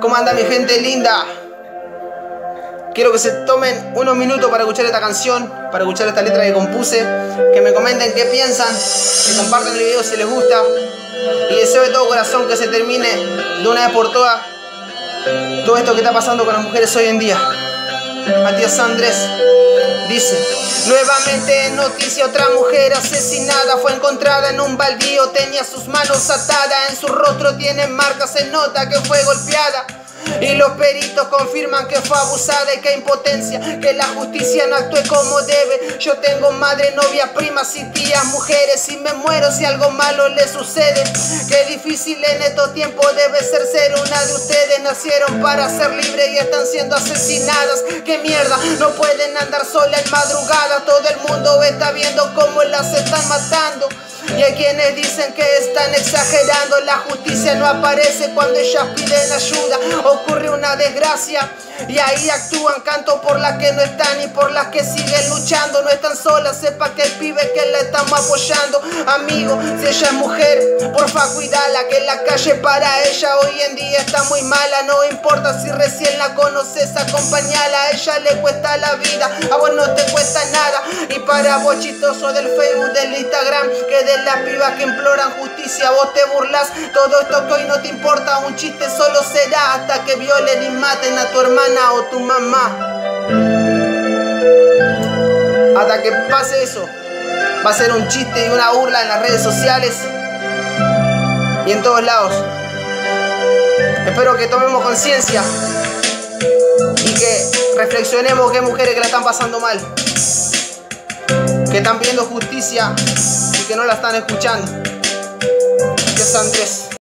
¿Cómo anda mi gente linda? Quiero que se tomen unos minutos para escuchar esta canción, para escuchar esta letra que compuse, que me comenten qué piensan, que compartan el video si les gusta, y deseo de todo corazón que se termine de una vez por todas todo esto que está pasando con las mujeres hoy en día. Matías Andrés dice: nuevamente noticia, otra mujer asesinada fue encontrada en un baldío, tenía sus manos atadas, en su rostro tiene marcas, se nota que fue golpeada. Y los peritos confirman que fue abusada y que impotencia, que la justicia no actúe como debe. Yo tengo madre, novia, primas y tías, mujeres, y me muero si algo malo le sucede. Qué difícil en estos tiempos debe ser una de ustedes. Nacieron para ser libres y están siendo asesinadas. Qué mierda, no pueden andar sola en madrugada. Todo el mundo está viendo cómo las están matando. Y hay quienes dicen que están exagerando. La justicia no aparece cuando ellas piden ayuda. Ocurre una desgracia y ahí actúan. Canto por las que no están y por las que siguen luchando. No están solas, sepa que el pibe que la estamos apoyando. Amigo, si ella es mujer, porfa cuidala, que la calle para ella hoy en día está muy mala. No importa si recién la conoces, acompañala. A ella le cuesta la vida, a vos no te cuesta nada. Y para vos chistoso del Facebook, del Instagram, que de las pibas que imploran justicia vos te burlas. Todo esto que hoy no te importa, un chiste solo será hasta que violen y maten a tu hermana o tu mamá. Hasta que pase eso, va a ser un chiste y una burla en las redes sociales y en todos lados. Espero que tomemos conciencia y que reflexionemos que hay mujeres que la están pasando mal, que están pidiendo justicia y que no la están escuchando. Matías Andrés.